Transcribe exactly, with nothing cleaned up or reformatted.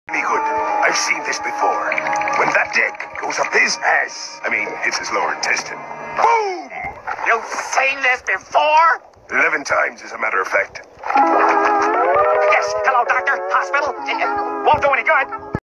Me good. I've seen this before. When that dick goes up his ass, I mean, hits his lower intestine. Boom! You've seen this before? Eleven times, as a matter of fact. Yes. Hello, doctor. Hospital. It, it won't do any good.